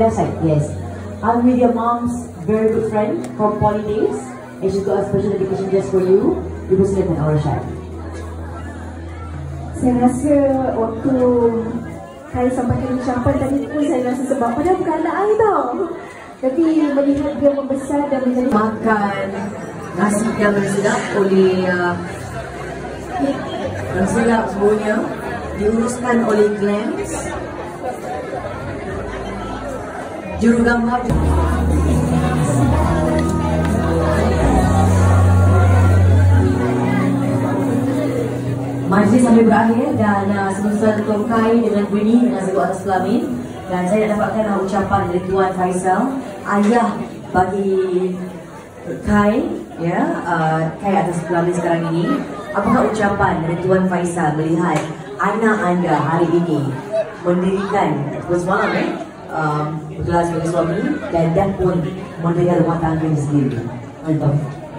left side, yes. I'm with your mom's very good friend from Poly Days, and she's got a special dedication just for you. Ibu silakan Aurashad. Saya rasa waktu saya sampaikan ucapan tadi pun saya rasa sebab padahal bukan anak saya tau. Tapi melihat dia membesar dan menjadi Makan nasi yang sedap oleh yang sedap semuanya diuruskan oleh Glams. Jurugambar majlis sampai berakhir dan semasa Tuan Kai dengan bunyi dengan sebuah atas kelamin, dan saya dapatkan ucapan dari Tuan Faisal, ayah bagi Kai, ya, Kai atas kelamin sekarang ini. Apakah ucapan dari Tuan Faisal melihat anak anda hari ini mendirikan semalam bergelar sebagai suami dan pun mendirikan rumah tangga sendiri? Mantap.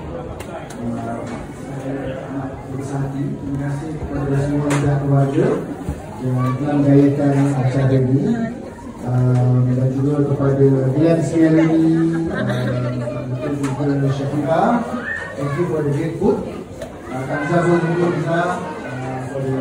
Terima kasih kepada semua pihak keluarga yang telah menjayakan acara ini, dan juga kepada Dian sekali lagi, betul juga Syafika. Thank you for the great food. Kami sama juga kita for the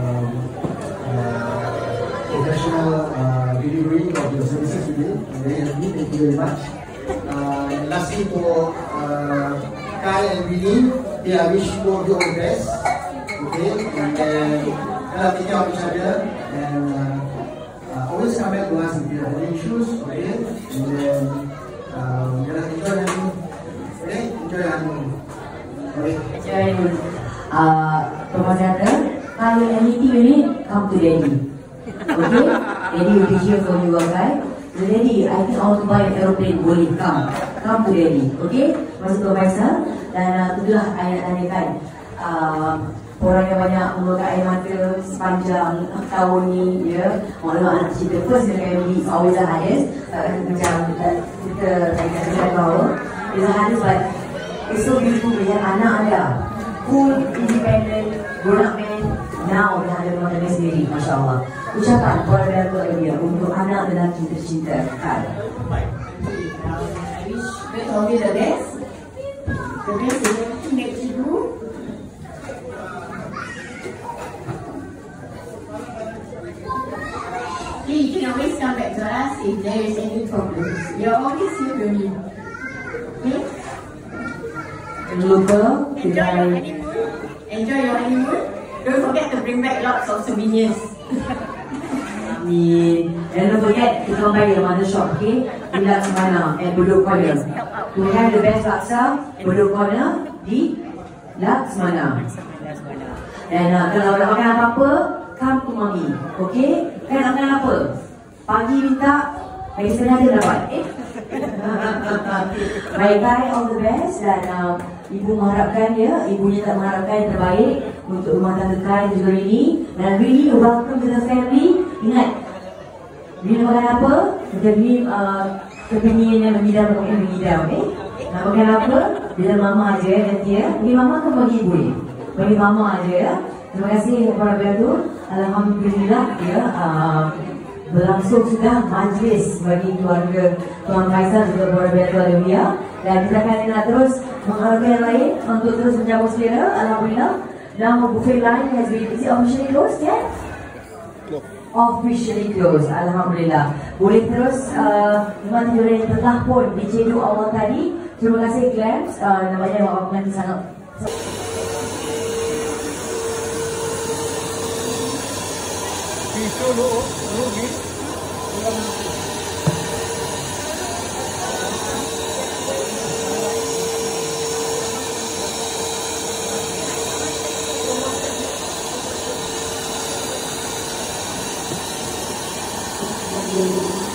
professional delivery of your services today. I'm very happy. Thank you very much. Lastly for Kai and Billy, I wish you all the best. Okay, and then take care of each other, and always come back to us if you have any issues. Okay, and then enjoy the honeymoon. Okay, enjoy the honeymoon. Okay. Enjoy the honeymoon. Pemasada, kalau anything you need, come to Daddy. Okay, Daddy will be here for you, okay? So Daddy, I think I want to buy an aeroplane. Boleh, come to Daddy. Okay, masuk ke Faisal. Dan itulah ayat tanyakan orang yang banyak mengeluarkan air mata sepanjang tahun ni, ya. Maklum anak cerita first in the family is always the hardest. Macam kita katakan bahawa it's the hardest, but it's so beautiful melihat anak anda full independent grown up man, now dah ada rumah tangga sendiri, Masya Allah. Ucapan kepada dia untuk anak lelaki tercinta Kai. I wish all the best. The best is everything that you do. You can always come back to us if there is any problems. You're always here with me. Okay? Jangan lupa enjoy your honeymoon. Enjoy your honeymoon. Don't forget to bring back lots of souvenirs. And don't forget to come back to the mother shop, okay? In Lux Mana and Bedok Corner. To have the best laksa, Bedok Corner di Lux Mana. Dan kalau nak makan apa-apa, come to Mami, okay? Kan nak makan apa? Pagi minta, pagi setengah dia dapat, eh? Baik, Kai, all the best. Dan ibu mengharapkan, ya, ibunya tak mengharapkan yang terbaik untuk rumah tangga Kai dan juga Rini. Dan Rini, welcome to the family. Ingat, Rini makan apa? Macam Rini kepingin yang mengidam, eh? Nak makan apa? Bila mama aja nanti, ya. Bagi mama ke bagi ibu ni? Bagi mama aja, ya. Terima kasih kepada Berdu. Alhamdulillah, ya. Berlangsung sudah majlis bagi keluarga Tuan Faisal juga kepada Berdu Alumia. Dan kita akan nak terus menghargai yang lain untuk terus menjamu selera. Alhamdulillah. Nama buffet lain has been officially closed, ya? Officially closed, Alhamdulillah. Boleh terus memang tidur yang telah pun dicedu awal tadi. Terima kasih Glams, namanya Bapak Pengantin sangat. Thank you.